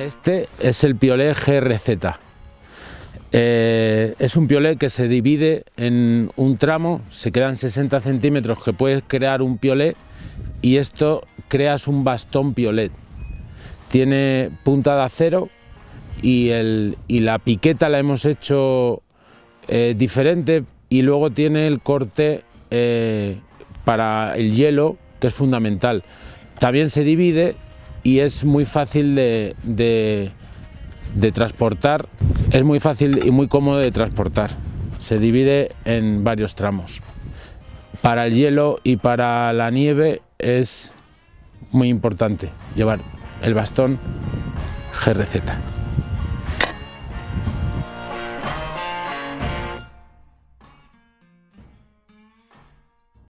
Este es el piolet GRZ. Es un piolet que se divide en un tramo, se quedan 60 centímetros que puedes crear un piolet y esto creas un bastón piolet. Tiene punta de acero y la piqueta la hemos hecho diferente y luego tiene el corte para el hielo, que es fundamental. También se divide y es muy fácil de transportar, es muy fácil y muy cómodo de transportar. Se divide en varios tramos. Para el hielo y para la nieve es muy importante llevar el bastón GRZ.